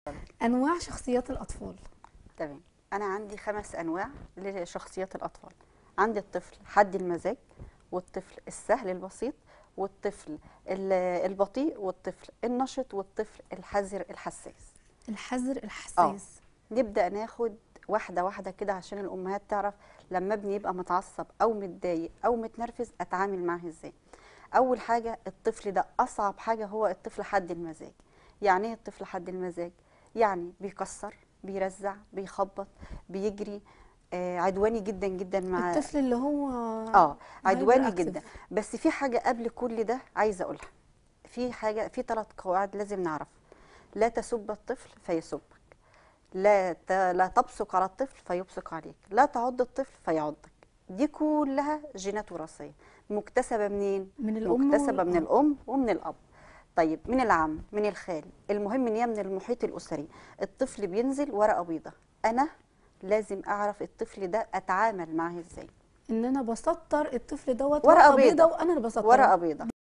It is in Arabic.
انواع شخصيات الاطفال. تمام. انا عندي 5 انواع لشخصيات الاطفال. عندي الطفل حاد المزاج، والطفل السهل البسيط، والطفل البطيء، والطفل النشط، والطفل الحذر الحساس. الحذر اه الحساس. نبدأ ناخد واحدة واحدة كده عشان الأمهات تعرف لما ابني يبقى متعصب أو متضايق أو متنرفز أتعامل معاه إزاي. أول حاجة، الطفل ده أصعب حاجة هو الطفل حاد المزاج. يعني إيه الطفل حاد المزاج؟ يعني بيكسر، بيرزع، بيخبط، بيجري، عدواني جدا جدا مع. الطفل اللي هو عدواني هايبر جدا. اكتف. بس في حاجة قبل كل ده عايزة أقولها. في حاجة، في 3 قواعد لازم نعرفها. لا تسب الطفل فيسبك، لا تبصق على الطفل فيبصق عليك، لا تعض الطفل فيعضك. دي كلها جينات وراثيه مكتسبه منين؟ من الام مكتسبه من والاب. الام ومن الاب. طيب من العم، من الخال، المهم ان هي من المحيط الاسري. الطفل بينزل ورقه بيضاء، انا لازم اعرف الطفل ده اتعامل معاه ازاي. ان انا بسطر الطفل دوت ورقه ورقه بيضه بيضاء، وانا اللي ورقه بسطره. بيضاء.